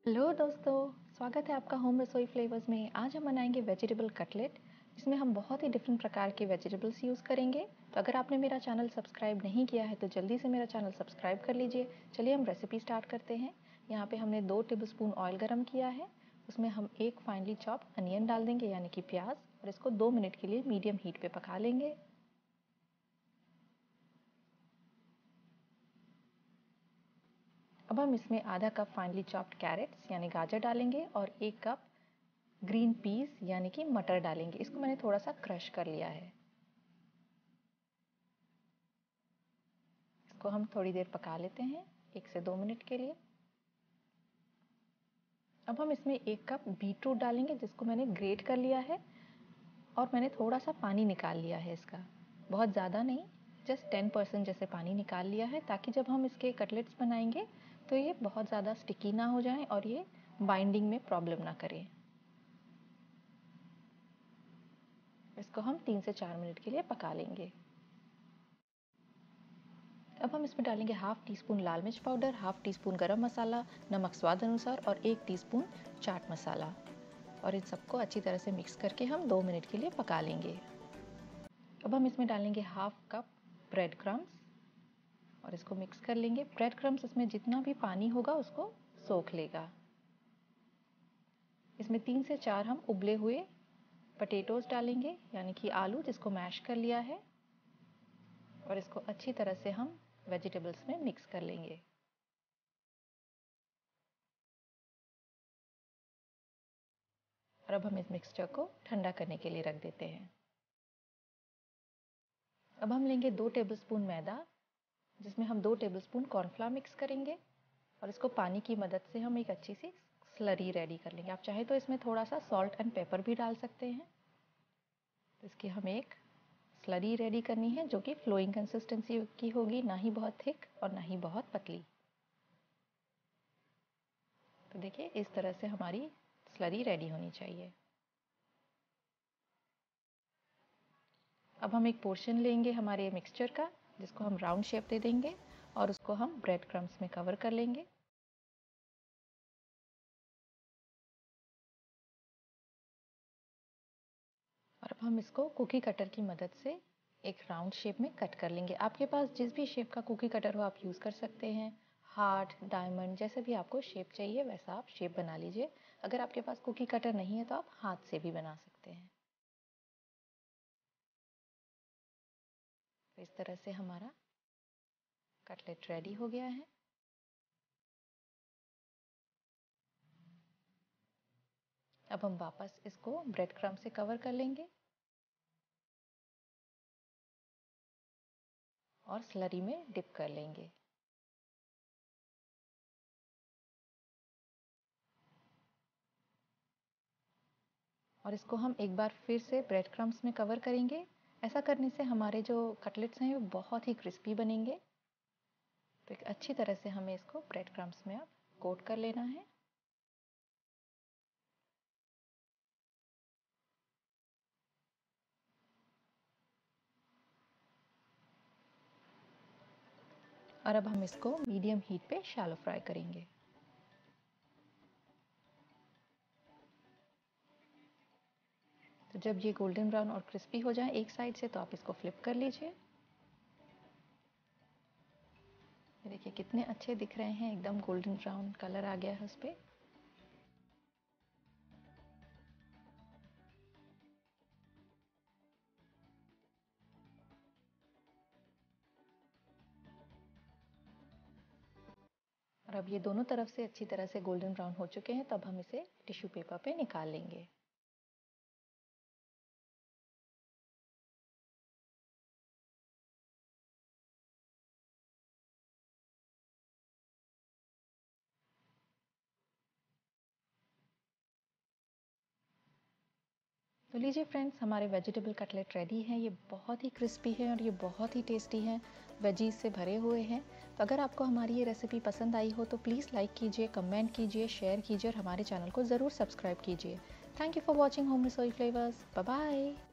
Hello दोस्तों, स्वागत है आपका होम रसोई फ्लेवर्स में। आज हम बनाएंगे वेजिटेबल कटलेट, जिसमें हम बहुत ही डिफरेंट प्रकार के वेजिटेबल्स यूज़ करेंगे। तो अगर आपने मेरा चैनल सब्सक्राइब नहीं किया है तो जल्दी से मेरा चैनल सब्सक्राइब कर लीजिए। चलिए हम रेसिपी स्टार्ट करते हैं। यहाँ पे हमने 2 टेबलस्पून ऑयल गरम किया है। उसमें हम एक फाइनली चॉप अनियन डाल देंगे, यानी कि प्याज, और इसको 2 मिनट के लिए मीडियम हीट पे पका लेंगे। अब हम इसमें आधा कप फाइनली चॉप्ड कैरेट्स यानी गाजर डालेंगे और 1 कप ग्रीन पीस यानी कि मटर डालेंगे। इसको मैंने थोड़ा सा क्रश कर लिया है। इसको हम थोड़ी देर पका लेते हैं, 1 से 2 मिनट के लिए। अब हम इसमें 1 कप बीटरूट डालेंगे, जिसको मैंने ग्रेट कर लिया है और मैंने थोड़ा सा पानी निकाल लिया है इसका, बहुत ज़्यादा नहीं, जस्ट 10% जैसे पानी निकाल लिया है, ताकि जब हम इसके कटलेट्स बनाएंगे तो ये बहुत ज़्यादा स्टिकी ना हो जाए और ये बाइंडिंग में प्रॉब्लम ना करे। इसको हम 3 से 4 मिनट के लिए पका लेंगे। अब हम इसमें डालेंगे हाफ टी स्पून लाल मिर्च पाउडर, हाफ टी स्पून गरम मसाला, नमक स्वाद अनुसार और 1 टीस्पून चाट मसाला, और इन सबको अच्छी तरह से मिक्स करके हम 2 मिनट के लिए पका लेंगे। अब हम इसमें डालेंगे हाफ कप ब्रेड क्रम्स और इसको मिक्स कर लेंगे। ब्रेड क्रम्स इसमें जितना भी पानी होगा उसको सोख लेगा। इसमें 3 से 4 हम उबले हुए पोटैटोज डालेंगे, यानी कि आलू जिसको मैश कर लिया है, और इसको अच्छी तरह से हम वेजिटेबल्स में मिक्स कर लेंगे। और अब हम इस मिक्सचर को ठंडा करने के लिए रख देते हैं। अब हम लेंगे 2 टेबलस्पून मैदा, जिसमें हम 2 टेबलस्पून कॉर्नफ्लावर मिक्स करेंगे, और इसको पानी की मदद से हम एक अच्छी सी स्लरी रेडी कर लेंगे। आप चाहे तो इसमें थोड़ा सा सॉल्ट एंड पेपर भी डाल सकते हैं। तो इसकी हमें एक स्लरी रेडी करनी है जो कि फ्लोइंग कंसिस्टेंसी की होगी, ना ही बहुत थिक और ना ही बहुत पतली। तो देखिए, इस तरह से हमारी स्लरी रेडी होनी चाहिए। अब हम एक पोर्शन लेंगे हमारे मिक्सचर का, जिसको हम राउंड शेप दे देंगे और उसको हम ब्रेड क्रम्स में कवर कर लेंगे। और अब हम इसको कुकी कटर की मदद से एक राउंड शेप में कट कर लेंगे। आपके पास जिस भी शेप का कुकी कटर हो आप यूज़ कर सकते हैं। हार्ट, डायमंड, जैसे भी आपको शेप चाहिए वैसा आप शेप बना लीजिए। अगर आपके पास कुकी कटर नहीं है तो आप हाथ से भी बना सकते हैं। तो इस तरह से हमारा कटलेट रेडी हो गया है। अब हम वापस इसको ब्रेड क्रम्ब से कवर कर लेंगे और स्लरी में डिप कर लेंगे। और इसको हम एक बार फिर से ब्रेड क्रम्ब्स में कवर करेंगे। ऐसा करने से हमारे जो कटलेट्स हैं वो बहुत ही क्रिस्पी बनेंगे। तो एक अच्छी तरह से हमें इसको ब्रेड क्रम्ब्स में अब कोट कर लेना है। और अब हम इसको मीडियम हीट पे शैलो फ्राई करेंगे। तो जब ये गोल्डन ब्राउन और क्रिस्पी हो जाए एक साइड से तो आप इसको फ्लिप कर लीजिए। देखिए कितने अच्छे दिख रहे हैं, एकदम गोल्डन ब्राउन कलर आ गया है उस पर। और अब ये दोनों तरफ से अच्छी तरह से गोल्डन ब्राउन हो चुके हैं, तब हम इसे टिश्यू पेपर पे निकाल लेंगे। तो लीजिए फ्रेंड्स, हमारे वेजिटेबल कटलेट रेडी हैं। ये बहुत ही क्रिस्पी है और ये बहुत ही टेस्टी हैं, वेजीज से भरे हुए हैं। तो अगर आपको हमारी ये रेसिपी पसंद आई हो तो प्लीज़ लाइक कीजिए, कमेंट कीजिए, शेयर कीजिए और हमारे चैनल को ज़रूर सब्सक्राइब कीजिए। Thank you for watching home Rasoi flavours. Bye bye.